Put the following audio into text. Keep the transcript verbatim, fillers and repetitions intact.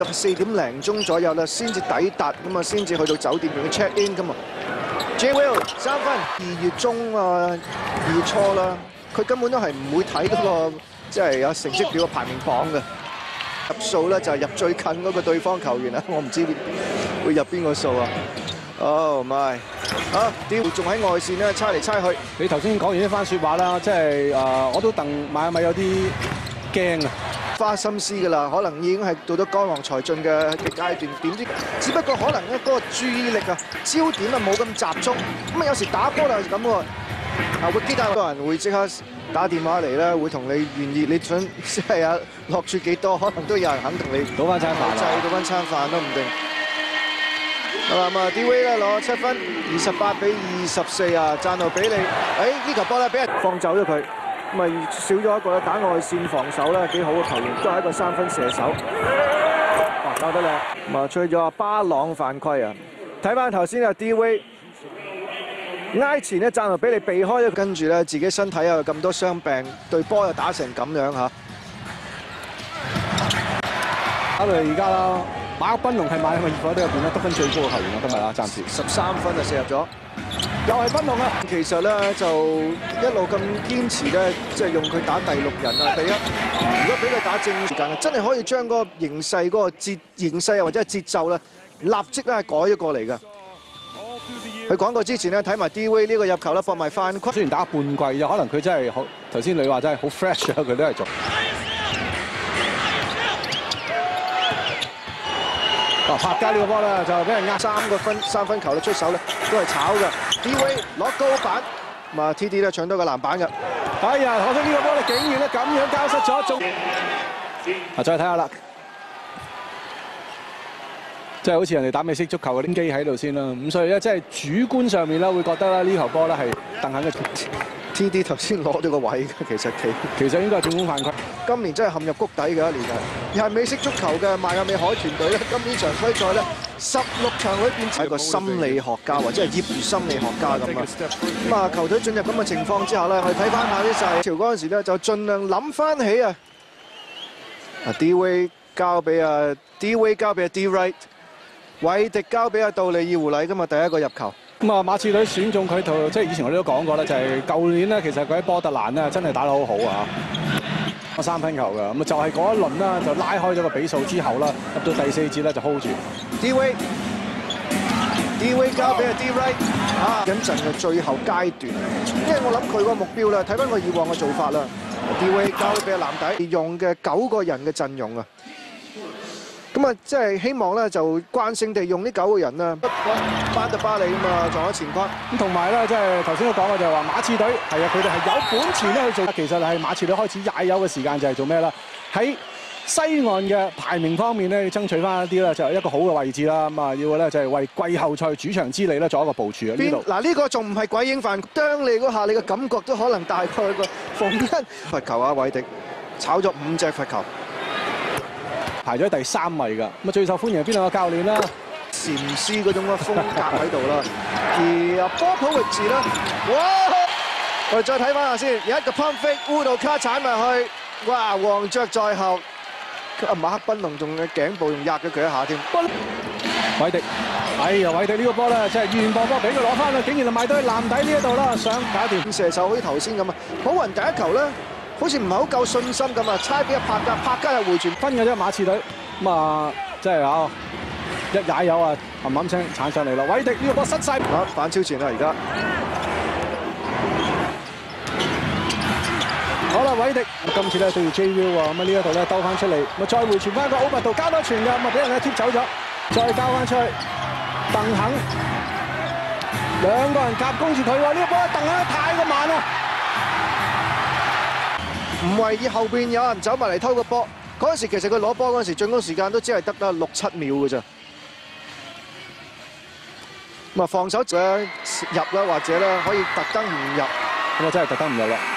四點零鐘左右啦，先至抵達咁啊，先至去到酒店用 check in 咁啊。J. Will 三分，二月中啊，二月初啦，佢根本都係唔會睇嗰個即係有成績表嘅排名榜嘅。入數咧就係入最近嗰個對方球員啊，我唔知會入邊個數啊。Oh my！ 啊，屌仲喺外線咧，猜嚟猜去。 你頭先講完呢番説話啦，即係誒，我都戥馬米有啲驚啊！ 花心思㗎啦，可能已經係到咗江郎才盡嘅嘅階段，點知只不過可能咧嗰個注意力啊、焦點啊冇咁集中，咁啊有時打波就係咁喎。啊，會幾多人會即刻打電話嚟咧，會同你願意，你想即係啊落注幾多，可能都有人肯同你賭翻餐飯， 制賭翻餐飯都唔定。好啦，咁啊 D. Wade 咧攞七分，二十八比二十四啊，讚到俾你。誒呢球波咧俾人放走咗佢。咁啊少咗一個打外線防守咧幾好嘅球員，都係一個三分射手。哇，搞得靚！咁啊吹咗阿巴朗犯規啊！睇翻頭先啊 D. Wade 挨前咧贊到俾你避開，跟住咧自己身體有咁多傷病，對波又打成咁樣嚇。 考慮而家啦，馬克賓龍係馬去熱火隊入邊咧得分最高嘅球員啊，今日啊暫時十三分就射入咗。又係賓龍啊！其實咧就一路咁堅持咧，即係用佢打第六人啊。第一，如果俾佢打正時間，真係可以將嗰個形勢、嗰個節形勢啊或者係節奏咧，立即咧係改咗過嚟㗎。佢講過之前咧，睇埋 D. Wade 呢個入球咧，放埋犯規。 雖然打半季就可能佢真係好頭先你話真係好 fresh 啊，佢都係做。啊，柏加呢個波咧就俾人呃三個分三分球咧出手咧都係炒㗎。D. Wade 攞高板，咁啊 T. D 咧搶到個籃板㗎。 哎呀，可惜呢個波咧竟然咧咁樣交失咗，仲啊再睇下啦，即係好似人哋打美式足球嘅啲機喺度先啦，咁所以咧即係主觀上面咧會覺得咧呢球波咧係鄧肯嘅。 T. D 頭先攞咗個位嘅，其實其其實應該係進攻犯規。 今年真係陷入谷底嘅一年啊！又係美式足球嘅邁阿密海豚隊咧，今年常規賽咧十六場裏邊係一個心理學家或者係業餘心理學家咁啊。咁啊，球隊進入咁嘅情況之下咧，我哋睇翻下啲細條嗰陣時咧，就盡量諗翻起啊。啊 D. Wade 交俾啊 D. Wade 交俾啊 D. Wright， 韋迪交俾阿杜利爾胡禮，今日第一個入球。 咁啊，馬刺隊選中佢套，即係以前我哋都講過啦，就係舊年咧，其實佢喺波特蘭咧真係打得好好啊，三分球㗎。咁啊，就係嗰一輪啦，就拉開咗個比數之後啦，入到第四節咧就 hold 住。 D. Wade，D. Wade 交俾阿 D. Wright 啊，緊陣嘅最後階段，因為我諗佢個目標咧，睇翻佢以往嘅做法啦。D. Wade 交俾阿藍底用嘅九個人嘅陣容啊。咁啊，即係希望咧，就慣性地用呢九個人啦，班特巴里啊嘛，撞咗前框。 咁同埋咧，即係頭先都講過，就係話馬刺隊係啊，佢哋係有本錢咧去做。其實係馬刺隊開始踩油嘅時間就係做咩啦？喺西岸嘅排名方面咧，要爭取翻一啲咧，就係一個好嘅位置啦。咁啊，要咧就係為季後賽主場之利咧做一個部署啊。呢度嗱呢個仲唔係鬼影飯？啄你嗰下，你嘅感覺都可能大概個馮恩罰球啊，韋迪炒咗五隻罰球。 排咗第三位㗎，咁啊最受歡迎係邊兩個教練啦？ 禪師嗰種嘅風格喺度啦，而阿波普域治啦，哇！我哋再睇翻下先，有一個 pump fake 烏道卡踩埋去，哇！黃雀在後，阿馬克賓龍仲嘅頸部仲壓咗佢一下添。 韋迪，哎呀韋迪呢個波咧，即係原波波俾佢攞翻啦，竟然就埋到去籃底呢一度啦，想搞掂。射手好似頭先咁啊，普雲第一球咧。好似唔係好夠信心咁啊！猜俾阿柏加，柏加又回傳分嘅啫，馬刺隊咁啊，即係啊一踩油啊，冚冚聲鏟上嚟啦！韋迪呢個波失晒， 啊反超前啦而家。 好啦，韋迪今次咧對住 J. Will 喎，咁啊呢一度咧兜翻出嚟，咁啊再回傳翻個奧密度交多傳嘅，咁啊俾人咧貼走咗，再交翻出去，鄧肯兩個人夾攻住佢喎，呢個波鄧肯太過慢啦。 唔為意後邊有人走埋嚟偷個波，嗰陣時其實佢攞波嗰陣時進攻時間都只係得得六七秒嘅咋。咁啊防守者入啦，或者咧可以特登唔入， 咁啊真係特登唔入啦。